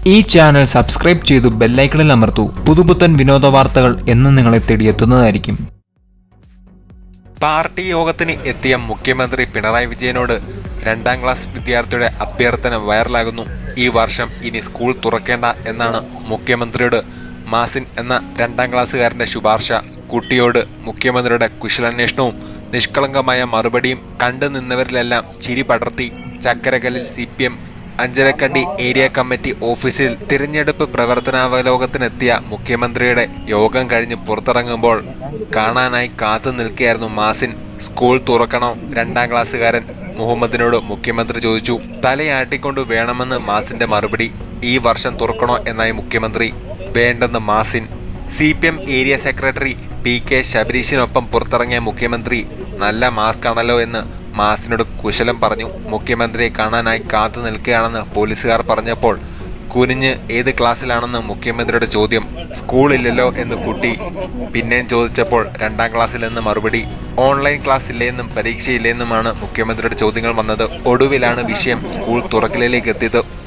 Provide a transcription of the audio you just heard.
ഈ channel subscribe ചെയ്തു bell ഐക്കണിൽ അമർത്തൂ. പുതുപുത്തൻ വിനോദ വാർത്തകൾ എന്നും നിങ്ങളെ തേടിയെത്തുന്നതായിരിക്കും. പാർട്ടി യോഗത്തിന് എത്തിയ മുഖ്യമന്ത്രി പിണറായി വിജയനോട് 2ാം ക്ലാസ് വിദ്യാർത്ഥിയുടെ അഭ്യർത്ഥന വൈറലാകുന്നു. ഈ വർഷം ഇനി സ്കൂൾ തുറക്കേണ്ട എന്നാണ് മുഖ്യമന്ത്രിയോട് മാസിൻ എന്ന 2ാം ക്ലാസ്സുകാരന്റെ ശുപാർശ. കുട്ടിയോട് മുഖ്യമന്ത്രിയുടെ കുശലാന്വേഷണവും നിഷ്കളങ്കമായ മറുപടിയും കണ്ടു നിന്നവരിലെല്ലാം ചിരി പടർത്തി. ചക്കരകല്ലിൽ CPM അഞ്ചരക്കണ്ടി ഏരിയ കമ്മിറ്റി ഓഫീസിൽ തിരഞ്ഞെടുപ്പ് പ്രവർത്തനാവലോകനത്തിനെത്തിയ മുഖ്യമന്ത്രിയുടെ യോഗം കഴിഞ്ഞ് പുറത്തിറങ്ങുമ്പോൾ കാണാനായി കാത്തു നിൽക്കുകയായിരുന്നു മാസിൻ. സ്കൂൾ തുറക്കണോ? 2ാം ക്ലാസ്സുകാരൻ മുഹമ്മദിനോട് മുഖ്യമന്ത്രി ചോദിച്ചു. തലയാട്ടിക്കൊണ്ട് വേണമെന്ന് മാസിന്റെ മറുപടി. ഈ വർഷം തുറക്കണോ എന്നായി മുഖ്യമന്ത്രി. വേണ്ടെന്ന് Mazin. CPM area secretary PK ശബരീഷിനൊപ്പം പുറത്തിറങ്ങിയ മുഖ്യമന്ത്രി നല്ല മാസ്ക് ആണല്ലോ എന്ന് മാസിനോട് കുശലം പറഞ്ഞു. മുഖ്യമന്ത്രിയെ കാണാനായി കാത്തു നിൽക്കുകയാണെന്ന് പോലീസുകാർ പറഞ്ഞപ്പോൾ കുനിഞ്ഞ് ഏത് ക്ലാസ്സിലാണെന്ന് മുഖ്യമന്ത്രിയുടെ ചോദ്യം. സ്കൂളില്ലല്ലോ എന്ന് കുട്ടി പിന്നെയും ചോദിച്ചപ്പോൾ 2ാം ക്ലാസ്സിലെന്ന് മറുപടി. ഓൺലൈൻ ക്ലാസ് ഇല്ലെന്നും പരീക്ഷയില്ലെന്നുമാണ് മുഖ്യമന്ത്രിയുടെ ചോദ്യങ്ങൾ വന്നത്. ഒടുവിലാണ് വിഷയം സ്കൂൾ തുറക്കലിലേക്ക് എത്തിയത്.